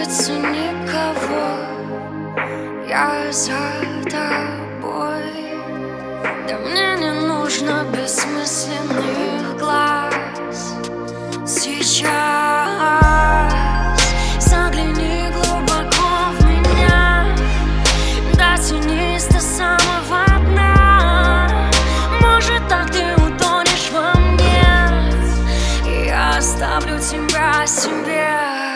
улице никого, я за тобой. Да мне не нужно бессмысленных глаз. Сейчас загляни глубоко в меня, дотянись до самого дна. Может, так ты утонешь во мне, и я оставлю тебя себе.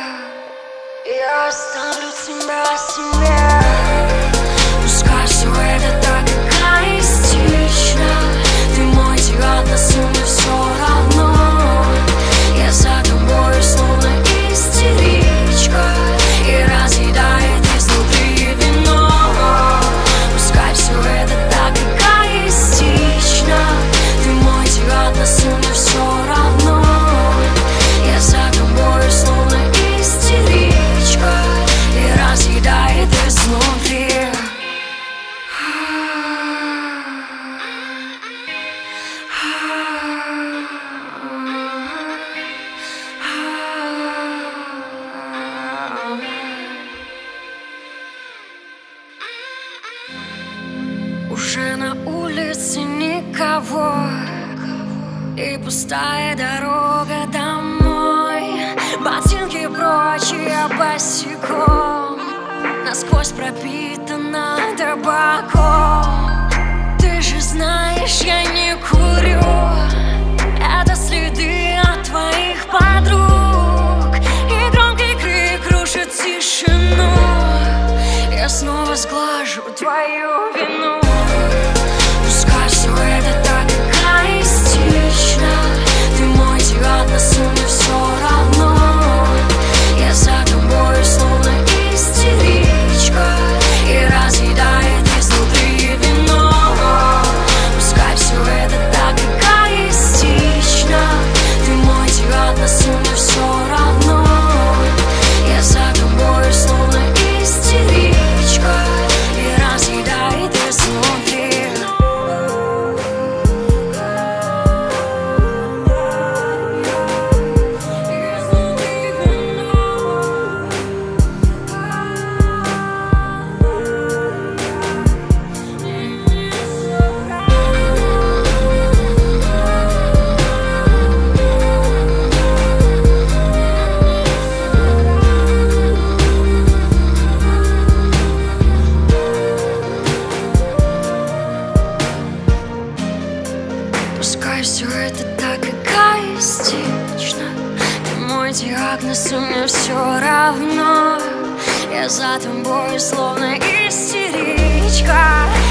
Я оставлю тебя себе. Пускай все это так эгоистично, ты мой диагноз, и мне все равно. Я за тобой словно истеричка, и разъедает изнутри вино. Пускай все это так эгоистично, ты мой диагноз, и мне все равно. Я за тобой словно истеричка, и разъедает изнутри. Уже на улице никого, и пустая дорога домой. Ботинки прочь, я босиком, насквозь пропитана табаком. Ты же знаешь, я не курю, это следы от твоих подруг. И громкий крик рушит тишину, я снова сглажу твою вину. Пускай все это так эгоистично, ты мой диагноз, и мне все равно. Я за тобой словно истеричка, и разъедает изнутри вино. Пускай все это так эгоистично, ты мой диагноз, и мне все равно. Я за тобой словно истеричка, и разъедает изнутри. Пускай все это так эгоистично, ты мой диагноз, и мне все равно. Я за тобой словно истеричка.